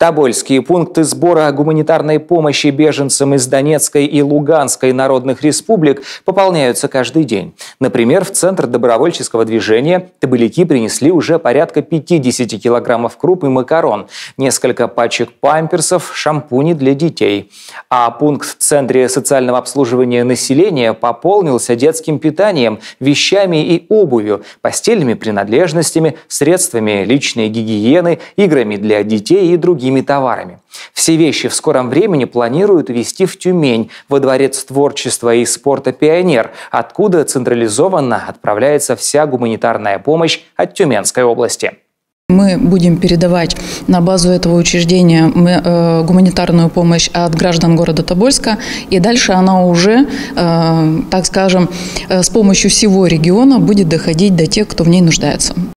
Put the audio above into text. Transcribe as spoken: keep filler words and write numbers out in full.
Тобольские пункты сбора гуманитарной помощи беженцам из Донецкой и Луганской народных республик пополняются каждый день. Например, в Центр добровольческого движения тоболяки принесли уже порядка пятидесяти килограммов круп и макарон, несколько пачек памперсов, шампуни для детей. А пункт в Центре социального обслуживания населения пополнился детским питанием, вещами и обувью, постельными принадлежностями, средствами личной гигиены, играми для детей и другими товарами. Все вещи в скором времени планируют увезти в Тюмень, во Дворец творчества и спорта «Пионер», откуда централизованно отправляется вся гуманитарная помощь от Тюменской области. Мы будем передавать на базу этого учреждения гуманитарную помощь от граждан города Тобольска, и дальше она уже, так скажем, с помощью всего региона будет доходить до тех, кто в ней нуждается.